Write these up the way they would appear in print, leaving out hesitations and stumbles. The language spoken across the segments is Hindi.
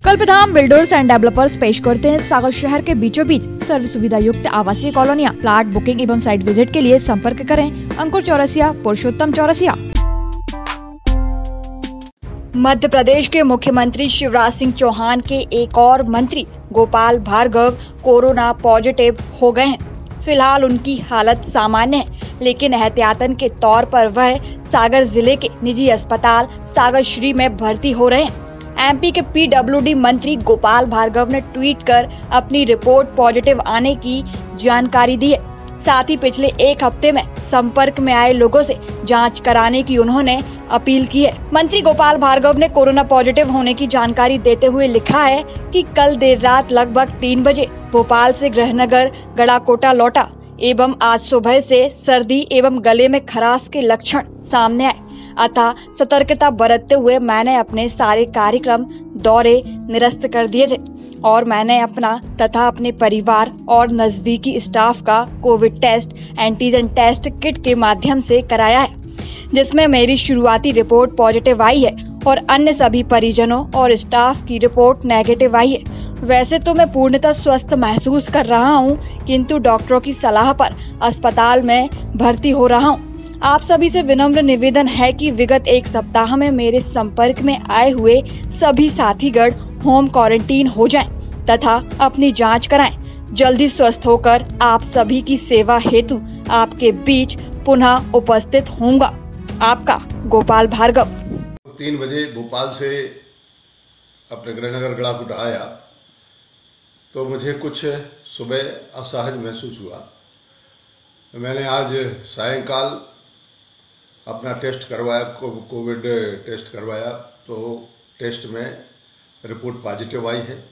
कल्पधाम बिल्डर्स एंड डेवलपर्स पेश करते हैं सागर शहर के बीचों बीच सर्व सुविधा युक्त आवासीय कॉलोनियां। प्लाट बुकिंग एवं साइट विजिट के लिए संपर्क करें अंकुर चौरसिया, पुरुषोत्तम चौरसिया। मध्य प्रदेश के मुख्यमंत्री शिवराज सिंह चौहान के एक और मंत्री गोपाल भार्गव कोरोना पॉजिटिव हो गए हैं। फिलहाल उनकी हालत सामान्य है, लेकिन एहतियातन के तौर पर वह सागर जिले के निजी अस्पताल सागर श्री में भर्ती हो रहे हैं। एमपी के पीडब्ल्यूडी मंत्री गोपाल भार्गव ने ट्वीट कर अपनी रिपोर्ट पॉजिटिव आने की जानकारी दी है। साथ ही पिछले एक हफ्ते में संपर्क में आए लोगों से जांच कराने की उन्होंने अपील की है। मंत्री गोपाल भार्गव ने कोरोना पॉजिटिव होने की जानकारी देते हुए लिखा है कि कल देर रात लगभग 3 बजे भोपाल से गृहनगर गड़ाकोटा लौटा एवं आज सुबह से सर्दी एवं गले में खराश के लक्षण सामने आए। अतः सतर्कता बरतते हुए मैंने अपने सारे कार्यक्रम दौरे निरस्त कर दिए थे और मैंने अपना तथा अपने परिवार और नजदीकी स्टाफ का Covid test antigen test kit के माध्यम से कराया है, जिसमें मेरी शुरुआती रिपोर्ट पॉजिटिव आई है और अन्य सभी परिजनों और स्टाफ की रिपोर्ट नेगेटिव आई है। वैसे तो मैं पूर्णतः स्वस्थ महसूस कर रहा हूँ, किंतु डॉक्टरों की सलाह पर अस्पताल में भर्ती हो रहा हूँ। आप सभी से विनम्र निवेदन है कि विगत एक सप्ताह में मेरे संपर्क में आए हुए सभी साथीगण होम क्वारंटीन हो जाएं तथा अपनी जांच कराएं। जल्दी स्वस्थ होकर आप सभी की सेवा हेतु आपके बीच पुनः उपस्थित होऊंगा। आपका गोपाल भार्गव। 3 बजे भोपाल से अपने गृहनगर गड़ाकोटा आया तो मुझे कुछ सुबह असहज महसूस हुआ। मैंने आज सायंकाल अपना टेस्ट करवाया, कोविड टेस्ट करवाया, तो टेस्ट में रिपोर्ट पॉजिटिव आई है।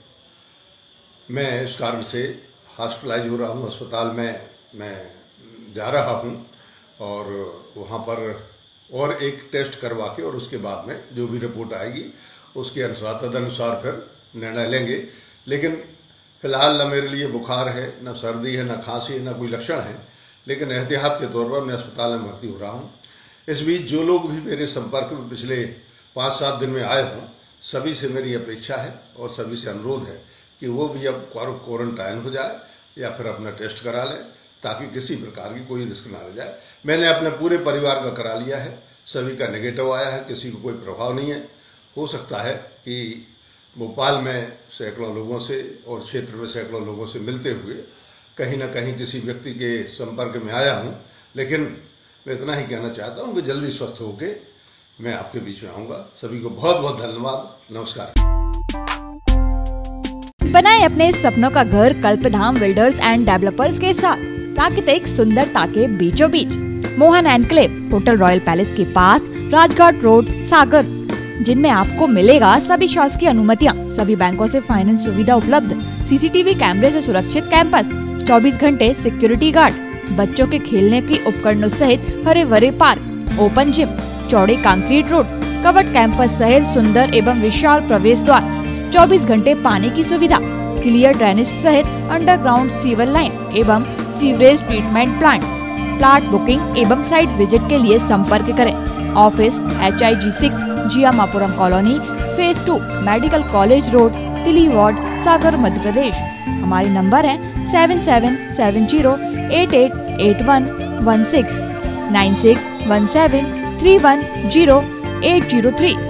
मैं इस कारण से हॉस्पिटलाइज हो रहा हूँ, अस्पताल में मैं जा रहा हूँ और वहाँ पर और एक टेस्ट करवा के और उसके बाद में जो भी रिपोर्ट आएगी उसके अनुसार तदनुसार फिर निर्णय लेंगे। लेकिन फिलहाल न मेरे लिए बुखार है, न सर्दी है, न खांसी है, न कोई लक्षण है, लेकिन एहतियात के तौर पर मैं अस्पताल में भर्ती हो रहा हूँ। इस बीच जो लोग भी मेरे संपर्क में पिछले 5-7 दिन में आए हों, सभी से मेरी अपेक्षा है और सभी से अनुरोध है कि वो भी अब क्वारंटाइन हो जाए या फिर अपना टेस्ट करा लें, ताकि किसी प्रकार की कोई रिस्क ना रह जाए। मैंने अपने पूरे परिवार का करा लिया है, सभी का नेगेटिव आया है, किसी को कोई प्रभाव नहीं है। हो सकता है कि भोपाल में सैकड़ों लोगों से और क्षेत्र में सैकड़ों लोगों से मिलते हुए कहीं ना कहीं किसी व्यक्ति के संपर्क में आया हूँ, लेकिन मैं इतना ही कहना चाहता हूँ कि जल्दी स्वस्थ होके मैं आपके बीच में आऊँगा। सभी को बहुत बहुत धन्यवाद। नमस्कार। बनाए अपने सपनों का घर कल्पधाम बिल्डर्स एंड डेवलपर्स के साथ प्राकृतिक सुंदरता के बीचों बीच Mohan enclave hotel royal palace के पास राजघाट रोड सागर, जिनमें आपको मिलेगा सभी शासकीय अनुमतियाँ, सभी बैंकों से फाइनेंस सुविधा उपलब्ध, सीसीटीवी कैमरे से सुरक्षित कैंपस, 24 घंटे सिक्योरिटी गार्ड, बच्चों के खेलने की उपकरणों सहित हरे भरे पार्क, ओपन जिम, चौड़े कंक्रीट रोड, कवर्ड कैंपस सहित सुंदर एवं विशाल प्रवेश द्वार, 24 घंटे पानी की सुविधा, क्लियर ड्रेनेज सहित अंडरग्राउंड सीवर लाइन एवं sewerage treatment plant. Plot booking एवं साइट विजिट के लिए संपर्क करें। Office HIG 6 Jiyamapuram colony, phase 2, medical college road, Tili ward, Sagar, Madhya Pradesh. हमारे नंबर है 7770888116, 9617310803।